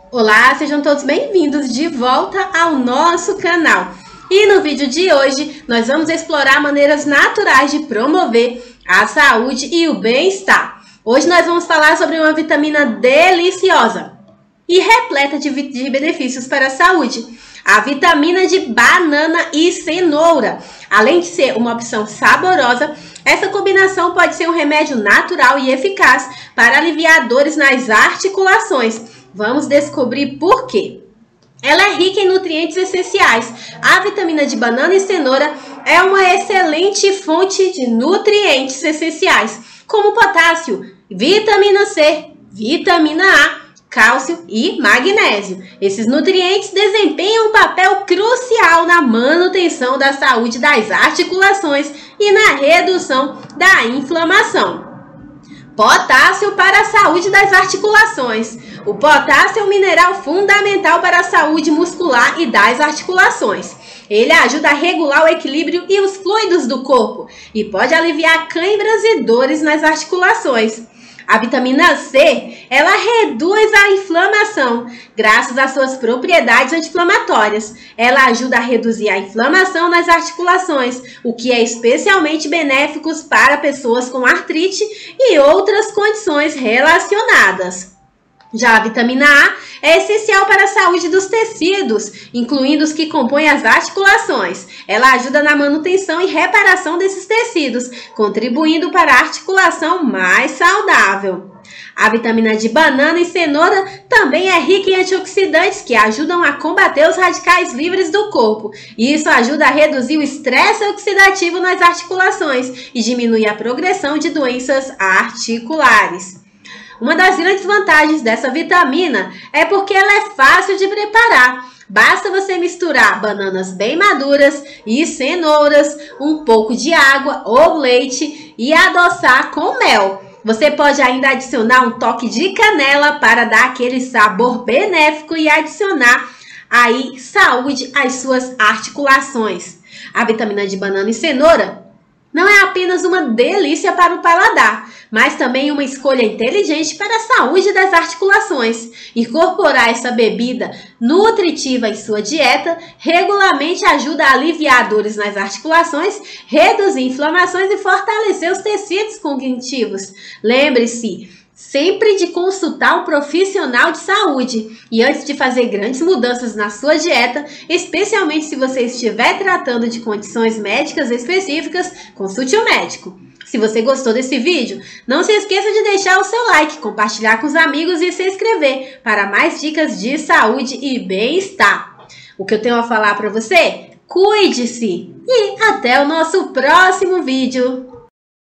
Olá, sejam todos bem-vindos de volta ao nosso canal. E no vídeo de hoje, nós vamos explorar maneiras naturais de promover a saúde e o bem-estar. Hoje nós vamos falar sobre uma vitamina deliciosa e repleta de benefícios para a saúde. A vitamina de banana e cenoura. Além de ser uma opção saborosa, essa combinação pode ser um remédio natural e eficaz para aliviar dores nas articulações. Vamos descobrir por quê. Ela é rica em nutrientes essenciais. A vitamina de banana e cenoura é uma excelente fonte de nutrientes essenciais, como potássio, vitamina C, vitamina A, cálcio e magnésio. Esses nutrientes desempenham um papel crucial na manutenção da saúde das articulações e na redução da inflamação. Potássio para a saúde das articulações. O potássio é um mineral fundamental para a saúde muscular e das articulações. Ele ajuda a regular o equilíbrio e os fluidos do corpo e pode aliviar câimbras e dores nas articulações. A vitamina C, ela reduz a inflamação, graças às suas propriedades anti-inflamatórias. Ela ajuda a reduzir a inflamação nas articulações, o que é especialmente benéfico para pessoas com artrite e outras condições relacionadas. Já a vitamina A é essencial para a saúde dos tecidos, incluindo os que compõem as articulações. Ela ajuda na manutenção e reparação desses tecidos, contribuindo para a articulação mais saudável. A vitamina de banana e cenoura também é rica em antioxidantes que ajudam a combater os radicais livres do corpo. Isso ajuda a reduzir o estresse oxidativo nas articulações e diminui a progressão de doenças articulares. Uma das grandes vantagens dessa vitamina é porque ela é fácil de preparar. Basta você misturar bananas bem maduras e cenouras, um pouco de água ou leite e adoçar com mel. Você pode ainda adicionar um toque de canela para dar aquele sabor benéfico e adicionar aí saúde às suas articulações. A vitamina de banana e cenoura não é apenas uma delícia para o paladar, mas também uma escolha inteligente para a saúde das articulações. Incorporar essa bebida nutritiva em sua dieta regularmente ajuda a aliviar dores nas articulações, reduzir inflamações e fortalecer os tecidos cognitivos. Lembre-se sempre de consultar um profissional de saúde e antes de fazer grandes mudanças na sua dieta, especialmente se você estiver tratando de condições médicas específicas, consulte um médico. Se você gostou desse vídeo, não se esqueça de deixar o seu like, compartilhar com os amigos e se inscrever para mais dicas de saúde e bem-estar. O que eu tenho a falar para você? Cuide-se! E até o nosso próximo vídeo!